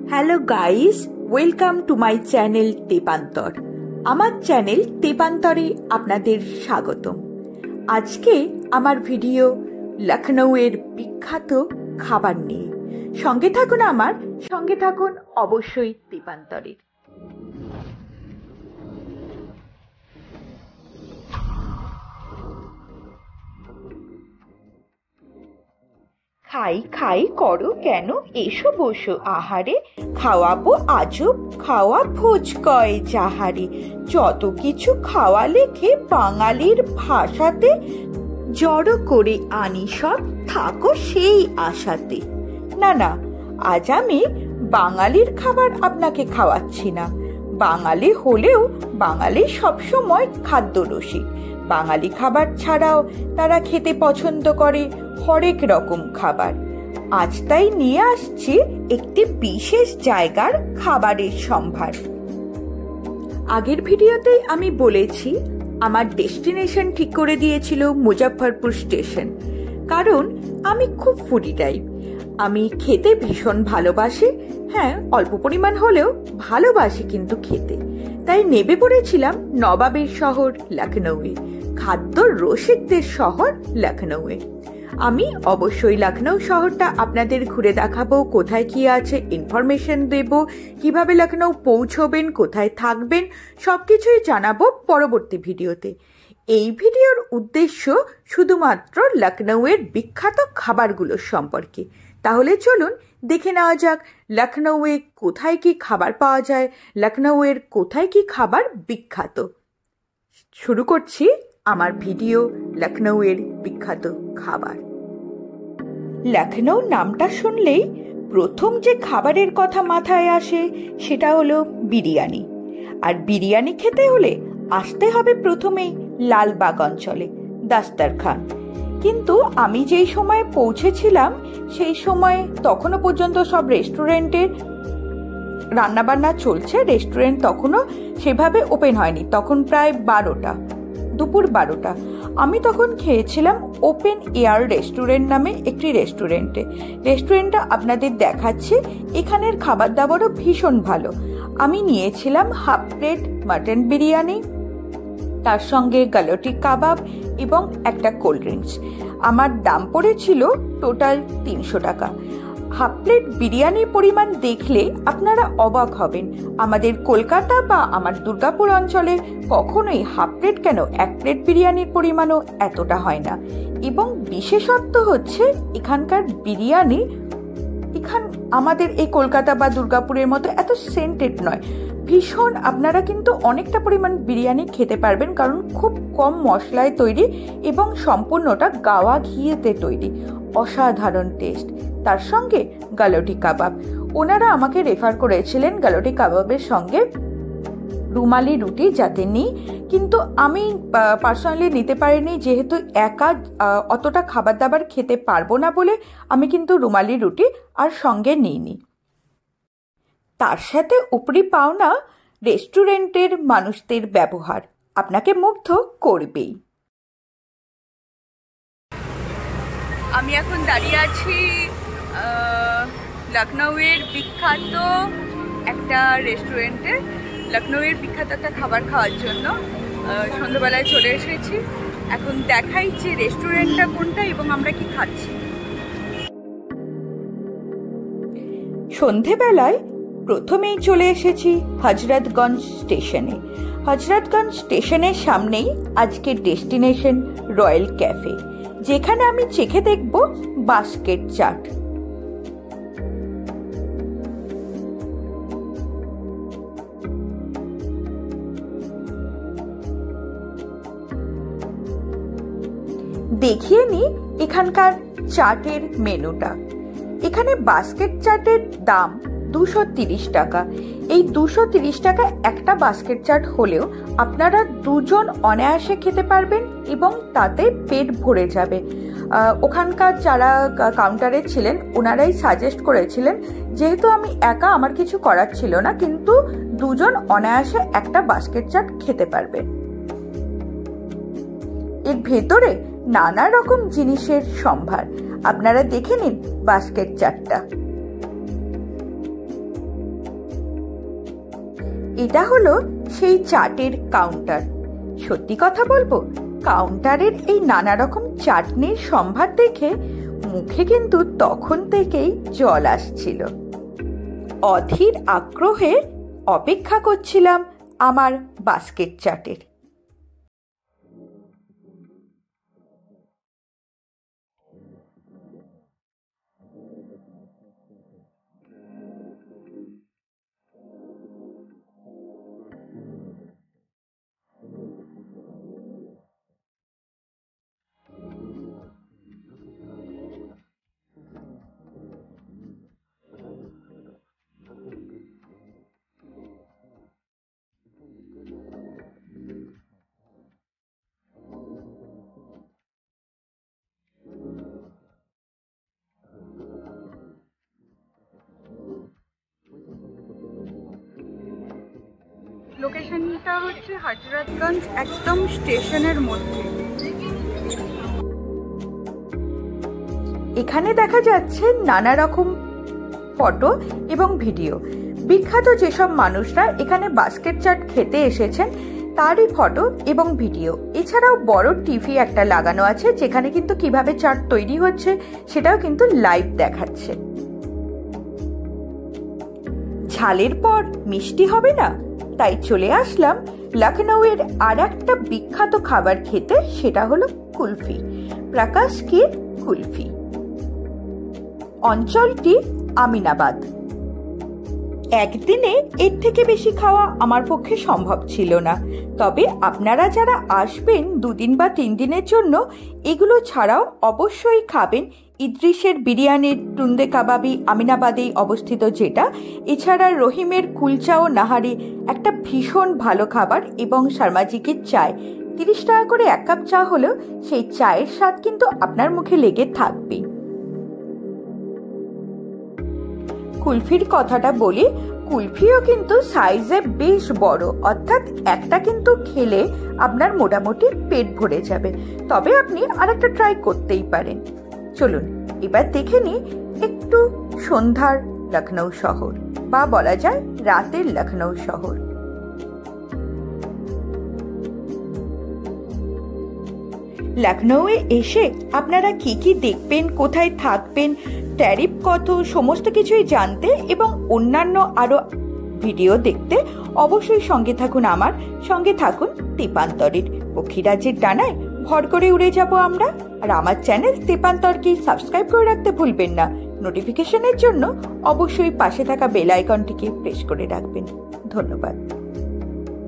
Hello guys, welcome to my channel Tepantar. আমার channel তেপান্তরে আপনাদের স্বাগতম। আজকে আমার ভিডিও লখনউয়ের বিখ্যাত খাবার নিয়ে। সঙ্গে থাকুন অবশ্যই তেপান্তরের। খাই খাই করো কেন, এসো বসো আহারে, খাওয়াবো আজব খাওয়া ভোজ কয় যাহারে, যত কিছু খাওয়া লেখে বাঙালির ভাষাতে, জড়ো করে আনি সব থাকো সেই আশাতে। না, আজ আমি বাঙালির খাবার আপনাকে খাওয়াচ্ছি না। বাঙালি হলেও বাঙালি সবসময় খাদ্যরসিক। বাঙালি খাবার ছাড়াও তারা খেতে পছন্দ করে হরেক রকম খাবার। আজ তাই নিয়ে আসছি একটি বিশেষ জায়গার খাবারের সম্ভার। আগের ভিডিওতেই আমি বলেছি আমার ডেস্টিনেশন ঠিক করে দিয়েছিল মুজফ্ফরপুর স্টেশন, কারণ আমি খুব ফুডি টাইপ। আমি খেতে ভীষণ ভালোবাসি, হ্যাঁ অল্প পরিমাণ হলেও ভালোবাসি কিন্তু খেতে। তাই নেমে পড়েছিলাম নবাবের শহর লখনউয়ে, খাদ্য রসিকদের শহর লখনউয়ে। আমি অবশ্যই লখনউ শহরটা আপনাদের ঘুরে দেখাবো, কোথায় কি আছে ইনফরমেশন দেব, কিভাবে লখনউ পৌঁছবেন, কোথায় থাকবেন, সবকিছুই জানাবো পরবর্তী ভিডিওতে। এই ভিডিওর উদ্দেশ্য শুধুমাত্র লখনউয়ের বিখ্যাত খাবারগুলোর সম্পর্কে। তাহলে চলুন দেখে নেওয়া যাক লখনউয়ে কোথায় কি খাবার পাওয়া যায়, লখনউয়ের কোথায় কি খাবার বিখ্যাত। শুরু করছি আমার ভিডিও লখনউয়ের বিখ্যাত খাবার। লখনউ নামটা শুনলেই প্রথম যে খাবারের কথা মাথায় আসে সেটা হলো বিরিয়ানি। আর বিরিয়ানি খেতে হলে আসতে হবে প্রথমেই লালবাগ অঞ্চলে, দাস্তারখান। কিন্তু আমি যেই সময়ে পৌঁছেছিলাম সেই সময় তখনও পর্যন্ত সব রেস্টুরেন্টের রান্নাবান্না চলছে, রেস্টুরেন্ট তখনও সেভাবে ওপেন হয়নি। তখন প্রায় 12টা, দুপুর 12টা। আমি তখন খেয়েছিলাম ওপেন এয়ার রেস্টুরেন্ট নামে একটি রেস্টুরেন্টটা আপনাদের দেখাচ্ছি। এখানের খাবার দাবারও ভীষণ ভালো। আমি নিয়েছিলাম হাফ প্লেট মাটন বিরিয়ানি, তার সঙ্গে গালটি কাবাব এবং একটা কোল্ড ড্রিঙ্কস। আমার দাম পড়েছিল টোটাল 300 টাকা। হাফ প্লেট বিরিয়ানির পরিমাণ দেখলে আপনারা অবাক হবেন। আমাদের কলকাতা বা আমার দুর্গাপুর অঞ্চলে কখনোই হাফ প্লেট কেন, 1 প্লেট বিরিয়ানির পরিমাণও এতটা হয় না। এবং বিশেষত্ব হচ্ছে এখানকার বিরিয়ানি, আমাদের এই কলকাতা বা দুর্গাপুরের মতো এত সেন্টেড নয়। ভীষণ আপনারা কিন্তু অনেকটা পরিমাণ বিরিয়ানি খেতে পারবেন, কারণ খুব কম মশলায় তৈরি এবং সম্পূর্ণটা গাওয়া ঘিয়েতে তৈরি। অসাধারণ টেস্ট। তার সঙ্গে গালটি কাবাব, ওনারা আমাকে রেফার করেছিলেন গালটি কাবাবের সঙ্গে রুমালি রুটি যাতে নিই, কিন্তু আমি পার্সোনালি নিতে পারিনি, যেহেতু একা অতটা খাবার দাবার খেতে পারবো না বলে আমি কিন্তু রুমালি রুটি আর সঙ্গে নিইনি। তার সাথে উপরি পাওনা রেস্টুরেন্টের মানুষদের ব্যবহার আপনাকে মুগ্ধ করবেই। আমি এখন দাঁড়িয়ে আছি লখনউয়ের বিখ্যাত একটা রেস্টুরেন্টে, লখনউয়ের বিখ্যাত একটা খাবার খাওয়ার জন্য। সন্ধ্যাবেলায় চলে এসেছি, এখন দেখাই যে রেস্টুরেন্টটা কোনটা এবং আমরা কি খাচ্ছি। সন্ধেবেলায় প্রথমেই চলে এসেছি হজরতগঞ্জ স্টেশনে। হজরতগঞ্জ স্টেশনের সামনেই আজকের ডেস্টিনেশন রয়্যাল ক্যাফে, যেখানে আমি চেখে দেখব বাস্কেট চাট। দেখিয়ে নি এখানকার চাটের মেনুটা। এখানে বাস্কেট চাটের দাম 230 টাকা। এই 230 টাকা একটা বাস্কেট চাট হলেও আপনারা দুজন অনায়াসে খেতে পারবেন এবং তাতে পেট ভরে যাবে। ওখানকার যারা কাউন্টারে ছিলেন ওনারাই সাজেস্ট করেছিলেন, যেহেতু আমি একা আমার কিছু করার ছিল না, কিন্তু দুজন অনায়াসে একটা বাস্কেট চাট খেতে পারবেন। এর ভেতরে নানা রকম জিনিসের সম্ভার। আপনারা দেখে নিন বাস্কেট চাটটা। এটা হলো সেই চাটের কাউন্টার। সত্যি কথা বলবো, কাউন্টারের এই নানা রকম চাটনির সম্ভার দেখে মুখে কিন্তু তখন থেকেই জল আসছিল। অধীর আগ্রহে অপেক্ষা করছিলাম আমার বাস্কেট চাটের। লোকেশনটা হচ্ছে হযরতগঞ্জ, একদম স্টেশনের মধ্যে। এখানে দেখা যাচ্ছে নানা রকম ফটো এবং ভিডিও। বিখ্যাত যেসব মানুষরা এখানে বাস্কেট চাট খেতে এসেছেন তারই ফটো এবং ভিডিও। এছাড়াও বড় টিভি একটা লাগানো আছে, যেখানে কিন্তু কিভাবে চাট তৈরি হচ্ছে সেটাও কিন্তু লাইভ দেখাচ্ছে। ঝালের পর মিষ্টি হবে না, তাই চলে আসলাম লখনউয়ের আর একটা বিখ্যাত খাবার খেতে, সেটা হলো কুলফি, প্রকাশ কি কুলফি। অঞ্চলটি আমিনাবাদ। একদিনে এর থেকে বেশি খাওয়া আমার পক্ষে সম্ভব ছিল না, তবে আপনারা যারা আসবেন 2 দিন বা 3 দিনের জন্য, এগুলো ছাড়াও অবশ্যই খাবেন ইদ্রিসের বিরিয়ানির টুন্দে কাবাবি, আমিনাবাদেই অবস্থিত যেটা। এছাড়া রহিমের কুলচা ও নাহারি একটা ভীষণ ভালো খাবার, এবং শর্মাজিকের চায়। 30 টাকা করে 1 কাপ চা হলেও সেই চায়ের স্বাদ কিন্তু আপনার মুখে লেগে থাকবেই। কুলফির কথাটা বলি, কুলফিও কিন্তু সাইজে বেশ বড়, অর্থাৎ একটা কিন্তু খেলে আপনার মোটামুটি পেট ভরে যাবে। তবে আপনি আরেকটা ট্রাই করতেই পারেন। চলুন এবার দেখে নিই একটু সন্ধ্যার লখনউ শহর, বা বলা যায় রাতের লখনউ শহর। লখনউয়ে এসে আপনারা কি কি দেখবেন, কোথায় থাকবেন, ট্যারিফ কত, সমস্ত কিছুই জানতে এবং অন্যান্য আরো ভিডিও দেখতে অবশ্যই সঙ্গে থাকুন। আমার সঙ্গে থাকুন তেপান্তরের। পক্ষীরাজের ডানায় ভর করে উড়ে যাব আমরা। আর আমার চ্যানেল তেপান্তরকে সাবস্ক্রাইব করে রাখতে ভুলবেন না। নোটিফিকেশনের জন্য অবশ্যই পাশে থাকা বেল আইকনটিকে প্রেস করে রাখবেন। ধন্যবাদ।